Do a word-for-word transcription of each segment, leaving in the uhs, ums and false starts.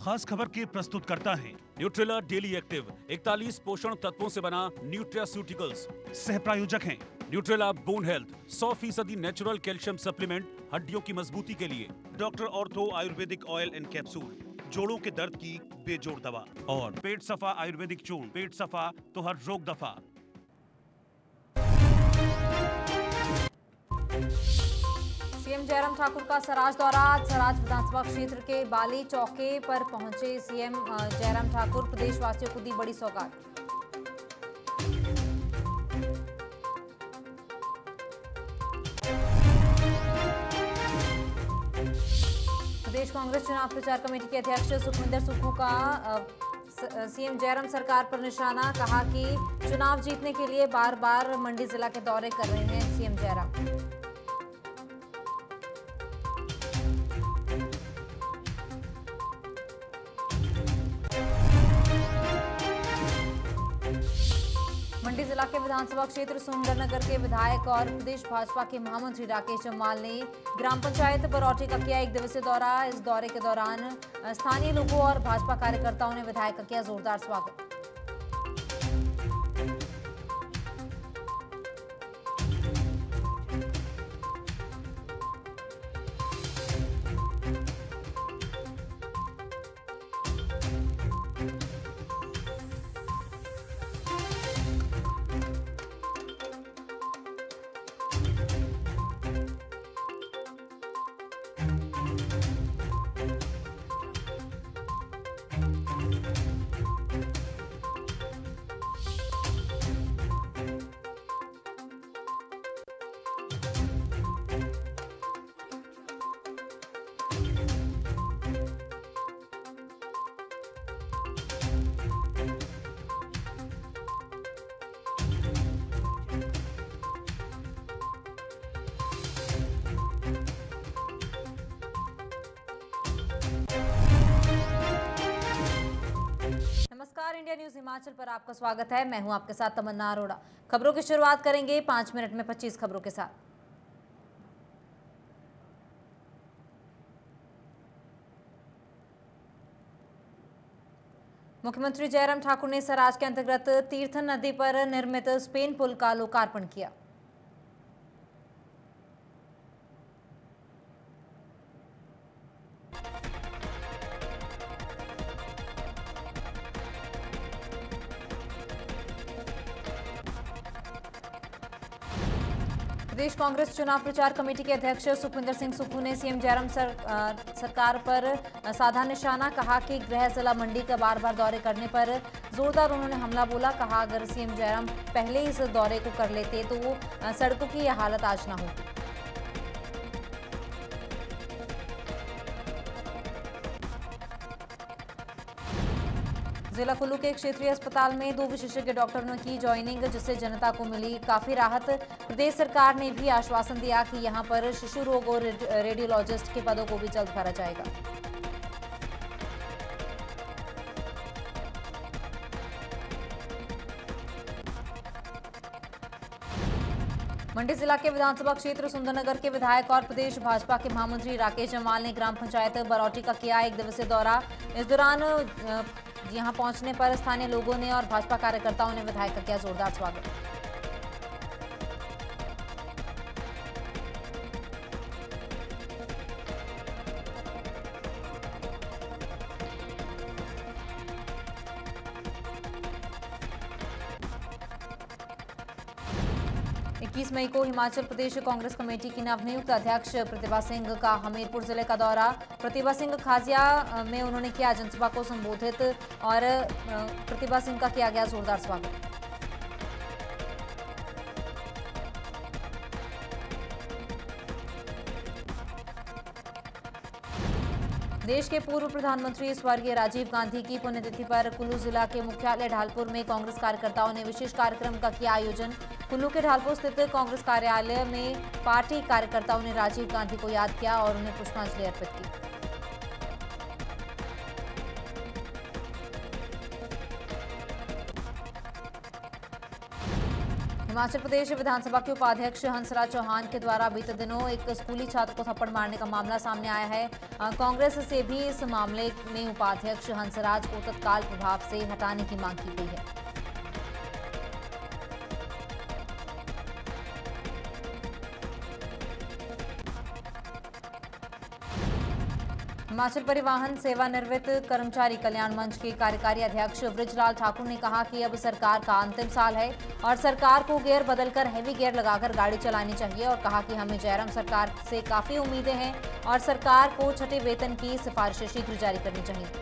खास खबर के प्रस्तुत करता है न्यूट्रेला डेली एक्टिव इकतालीस पोषण तत्वों से बना न्यूट्रास्यूटिकल्स। सह प्रायोजक हैं न्यूट्रेला बोन हेल्थ सौ फीसदी नेचुरल कैल्शियम सप्लीमेंट हड्डियों की मजबूती के लिए। Doctor ortho Ayurvedic oil and capsule, जोड़ों के दर्द की बेजोड़ दवा। और पेट सफा आयुर्वेदिक चूर्ण, पेट सफा तो हर रोग दफा। सीएम जयराम ठाकुर का सराज दौरा। सराज विधानसभा क्षेत्र के बाली चौके पर पहुंचे सीएम जयराम ठाकुर, प्रदेशवासियों को दी बड़ी सौगात। प्रदेश कांग्रेस चुनाव प्रचार कमेटी के अध्यक्ष सुखविंदर सुक्खू का सीएम जयराम सरकार पर निशाना। कहा कि चुनाव जीतने के लिए बार बार मंडी जिला के दौरे कर रहे हैं सीएम जयराम। मंडी जिला के विधानसभा क्षेत्र सुंदरनगर के विधायक और प्रदेश भाजपा के महामंत्री राकेश जम्वाल ने ग्राम पंचायत बरौटी का किया एक दिवसीय दौरा। इस दौरे के दौरान स्थानीय लोगों और भाजपा कार्यकर्ताओं ने विधायक का किया जोरदार स्वागत। नमस्कार, इंडिया न्यूज हिमाचल पर आपका स्वागत है। मैं हूं आपके साथ तमन्ना अरोड़ा। खबरों की शुरुआत करेंगे पांच मिनट में पच्चीस खबरों के साथ। मुख्यमंत्री जयराम ठाकुर ने सराज के अंतर्गत तीर्थन नदी पर निर्मित स्पेन पुल का लोकार्पण किया। प्रदेश कांग्रेस चुनाव प्रचार कमेटी के अध्यक्ष सुखविंदर सिंह सुक्खू ने सीएम जयराम सर, सरकार पर साधा निशाना। कहा कि गृह जिला मंडी का बार बार दौरे करने पर जोरदार उन्होंने हमला बोला। कहा अगर सीएम जयराम पहले इस दौरे को कर लेते तो सड़कों की यह हालत आज ना होती। जिला कुल्लू के क्षेत्रीय अस्पताल में दो विशेषज्ञ डॉक्टरों ने की ज्वाइनिंग, जिससे जनता को मिली काफी राहत। प्रदेश सरकार ने भी आश्वासन दिया कि यहां पर शिशु रोग और रेडियोलॉजिस्ट के पदों को भी जल्द भरा जाएगा। मंडी जिला के विधानसभा क्षेत्र सुंदरनगर के विधायक और प्रदेश भाजपा के महामंत्री राकेश जम्वाल ने ग्राम पंचायत बरौटी का किया एक दिवसीय दौरा। इस दौरान यहां पहुंचने पर स्थानीय लोगों ने और भाजपा कार्यकर्ताओं ने विधायक का किया जोरदार स्वागत। इक्कीस मई को हिमाचल प्रदेश कांग्रेस कमेटी की नवनियुक्त अध्यक्ष प्रतिभा सिंह का हमीरपुर जिले का दौरा। प्रतिभा सिंह खाजिया में उन्होंने किया जनसभा को संबोधित और प्रतिभा सिंह का किया गया जोरदार स्वागत। देश के पूर्व प्रधानमंत्री स्वर्गीय राजीव गांधी की पुण्यतिथि पर कुल्लू जिला के मुख्यालय ढालपुर में कांग्रेस कार्यकर्ताओं ने विशेष कार्यक्रम का किया आयोजन। कुल्लू के ढालपुर स्थित कांग्रेस कार्यालय में पार्टी कार्यकर्ताओं ने राजीव गांधी को याद किया और उन्हें पुष्पांजलि अर्पित की। हिमाचल प्रदेश विधानसभा के उपाध्यक्ष हंसराज चौहान के द्वारा बीते दिनों एक स्कूली छात्र को थप्पड़ मारने का मामला सामने आया है। कांग्रेस से भी इस मामले में उपाध्यक्ष हंसराज को तत्काल प्रभाव से हटाने की मांग की गई है। हिमाचल परिवहन सेवानिवृत्त कर्मचारी कल्याण मंच के कार्यकारी अध्यक्ष वृजलाल ठाकुर ने कहा कि अब सरकार का अंतिम साल है और सरकार को गियर बदलकर हैवी गियर लगाकर गाड़ी चलानी चाहिए और कहा कि हमें जयराम सरकार से काफी उम्मीदें हैं और सरकार को छठे वेतन की सिफारिशें शीघ्र जारी करनी चाहिए।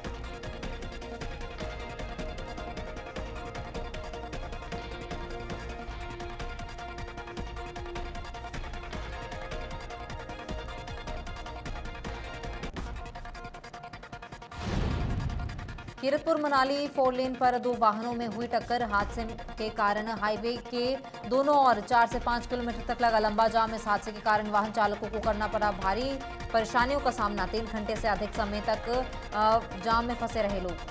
कीरतपुर मनाली फोर लेन पर दो वाहनों में हुई टक्कर। हादसे के कारण हाईवे के दोनों ओर चार से पाँच किलोमीटर तक लगा लंबा जाम। इस हादसे के कारण वाहन चालकों को करना पड़ा भारी परेशानियों का सामना। तीन घंटे से अधिक समय तक जाम में फंसे रहे लोग।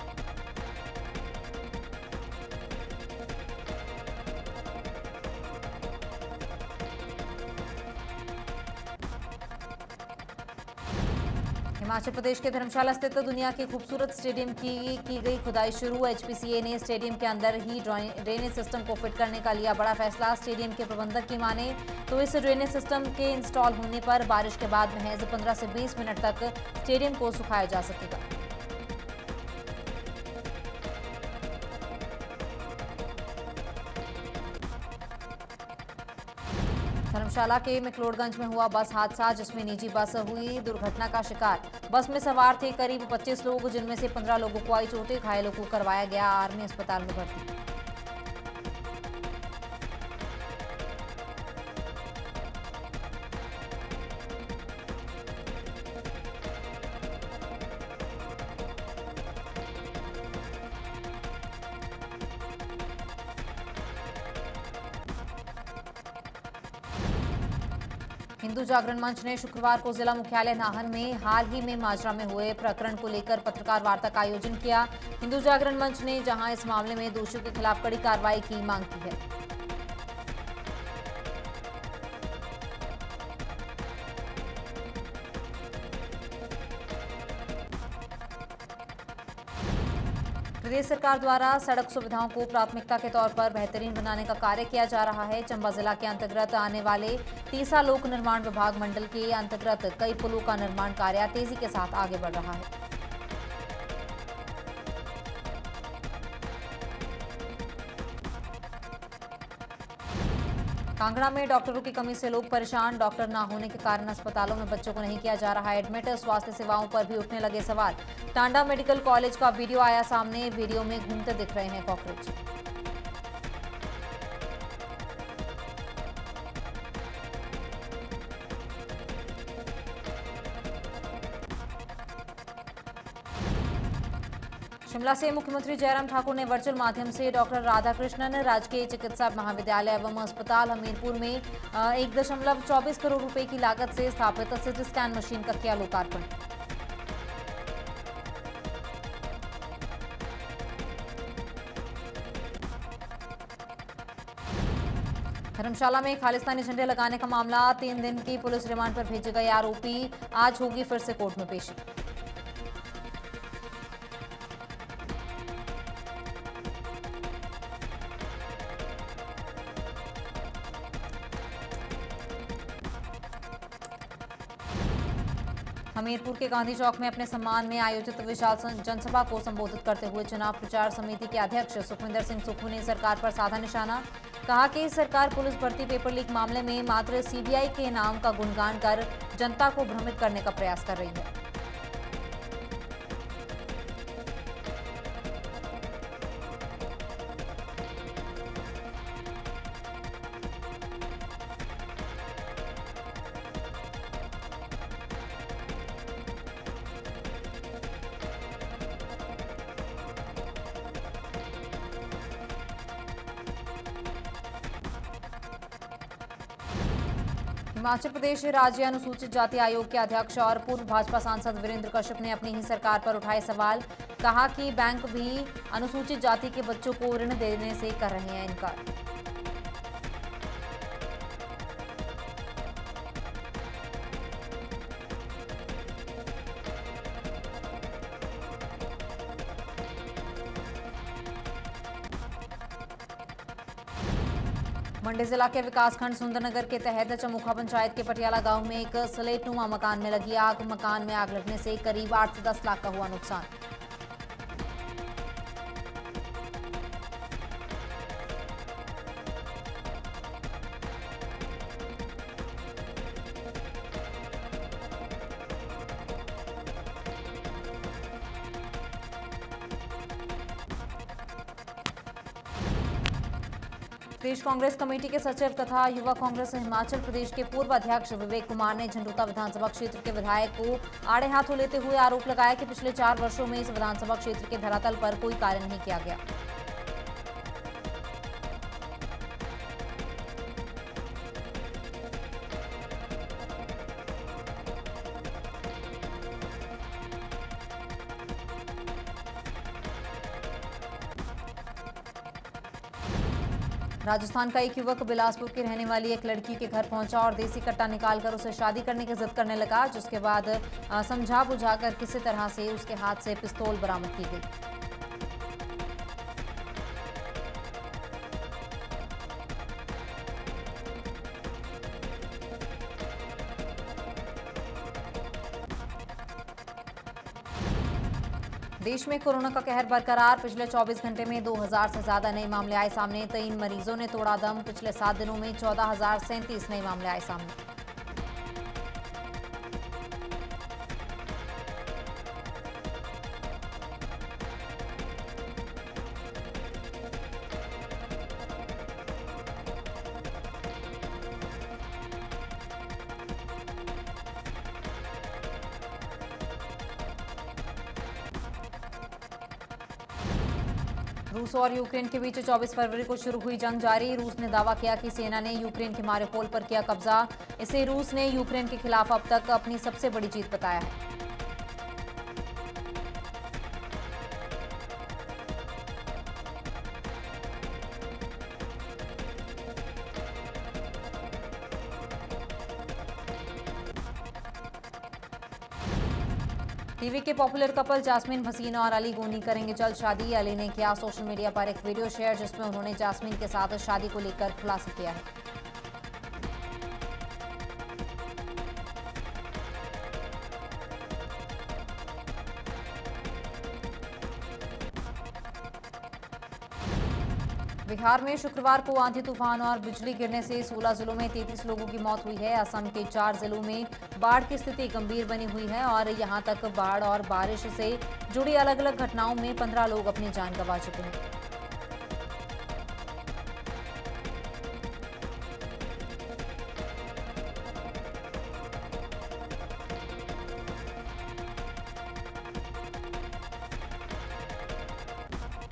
हिमाचल प्रदेश के धर्मशाला स्थित दुनिया के खूबसूरत स्टेडियम की की गई खुदाई शुरू। एचपीसीए ने स्टेडियम के अंदर ही ड्रेनेज सिस्टम को फिट करने का लिया बड़ा फैसला। स्टेडियम के प्रबंधक की माने तो इस ड्रेनेज सिस्टम के इंस्टॉल होने पर बारिश के बाद महज पंद्रह से बीस मिनट तक स्टेडियम को सुखाया जा सकेगा। धर्मशाला के मैक्लोडगंज में हुआ बस हादसा, जिसमें निजी बस हुई दुर्घटना का शिकार। बस में सवार थे करीब पच्चीस लोग, जिनमें से पंद्रह लोगों को आई चोटें। घायलों को करवाया गया आर्मी अस्पताल में भर्ती। हिंदू जागरण मंच ने शुक्रवार को जिला मुख्यालय नाहन में हाल ही में माजरा में हुए प्रकरण को लेकर पत्रकार वार्ता का आयोजन किया। हिंदू जागरण मंच ने जहां इस मामले में दोषियों के खिलाफ कड़ी कार्रवाई की मांग की है। प्रदेश सरकार द्वारा सड़क सुविधाओं को प्राथमिकता के तौर पर बेहतरीन बनाने का कार्य किया जा रहा है। चंबा जिला के अंतर्गत आने वाले तीसा लोक निर्माण विभाग मंडल के अंतर्गत कई पुलों का निर्माण कार्य तेजी के साथ आगे बढ़ रहा है। कांगड़ा में डॉक्टरों की कमी से लोग परेशान। डॉक्टर ना होने के कारण अस्पतालों में बच्चों को नहीं किया जा रहा है एडमिट। स्वास्थ्य सेवाओं पर भी उठने लगे सवाल। टांडा मेडिकल कॉलेज का वीडियो आया सामने। वीडियो में घूमते दिख रहे हैं कॉकरोच। शिमला से मुख्यमंत्री जयराम ठाकुर ने वर्चुअल माध्यम से डॉक्टर राधाकृष्णन राजकीय चिकित्सा महाविद्यालय एवं अस्पताल हमीरपुर में एक दशमलव चौबीस करोड़ रुपए की लागत से स्थापित सिटी स्कैन मशीन का किया लोकार्पण। धर्मशाला में खालिस्तानी झंडे लगाने का मामला। तीन दिन की पुलिस रिमांड पर भेजे गए आरोपी आज होगी फिर से कोर्ट में पेशी। हमीरपुर के गांधी चौक में अपने सम्मान में आयोजित विशाल जनसभा को संबोधित करते हुए चुनाव प्रचार समिति के अध्यक्ष सुखविंदर सिंह सुक्खू ने सरकार पर साधा निशाना। कहा कि सरकार पुलिस भर्ती पेपर लीक मामले में मात्र सीबीआई के नाम का गुणगान कर जनता को भ्रमित करने का प्रयास कर रही है। हिमाचल प्रदेश राज्य अनुसूचित जाति आयोग के अध्यक्ष और पूर्व भाजपा सांसद वीरेंद्र कश्यप ने अपनी ही सरकार पर उठाए सवाल। कहा कि बैंक भी अनुसूचित जाति के बच्चों को ऋण देने से कर रहे हैं इनकार। मंडी जिला के विकासखंड सुंदरनगर के तहत चमुखा पंचायत के पटियाला गांव में एक स्लेटनुमा मकान में लगी आग। मकान में आग लगने से करीब आठ से दस लाख का हुआ नुकसान। प्रदेश कांग्रेस कमेटी के सचिव तथा युवा कांग्रेस हिमाचल प्रदेश के पूर्व अध्यक्ष विवेक कुमार ने झंडूता विधानसभा क्षेत्र के विधायक को आड़े हाथों लेते हुए आरोप लगाया कि पिछले चार वर्षों में इस विधानसभा क्षेत्र के धरातल पर कोई कार्य नहीं किया गया। राजस्थान का एक युवक बिलासपुर की रहने वाली एक लड़की के घर पहुंचा और देसी कट्टा निकालकर उसे शादी करने की जिद करने लगा, जिसके बाद समझा बुझाकर किसी तरह से उसके हाथ से पिस्तौल बरामद की गई। देश में कोरोना का कहर बरकरार। पिछले चौबीस घंटे में दो हज़ार से ज्यादा नए मामले आए सामने। तीन मरीजों ने तोड़ा दम। पिछले सात दिनों में चौदह हजार सैंतीस नए मामले आए सामने। रूस और यूक्रेन के बीच चौबीस फरवरी को शुरू हुई जंग जारी। रूस ने दावा किया कि सेना ने यूक्रेन के मारिउपोल पर किया कब्जा। इसे रूस ने यूक्रेन के खिलाफ अब तक अपनी सबसे बड़ी जीत बताया है। टीवी के पॉपुलर कपल जास्मीन भसीना और अली गोनी करेंगे जल्द शादी। अली ने किया सोशल मीडिया पर एक वीडियो शेयर जिसमें उन्होंने जास्मीन के साथ शादी को लेकर खुलासा किया है। बिहार में शुक्रवार को आंधी तूफान और बिजली गिरने से सोलह जिलों में तैंतीस लोगों की मौत हुई है। असम के चार जिलों में बाढ़ की स्थिति गंभीर बनी हुई है और यहां तक बाढ़ और बारिश से जुड़ी अलग अलग घटनाओं में पंद्रह लोग अपनी जान गंवा चुके हैं।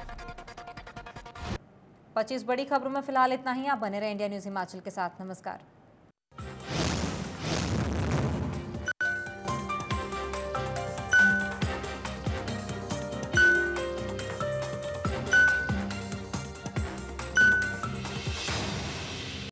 पच्चीस बड़ी खबरों में फिलहाल इतना ही। आप बने रहे इंडिया न्यूज हिमाचल के साथ। नमस्कार।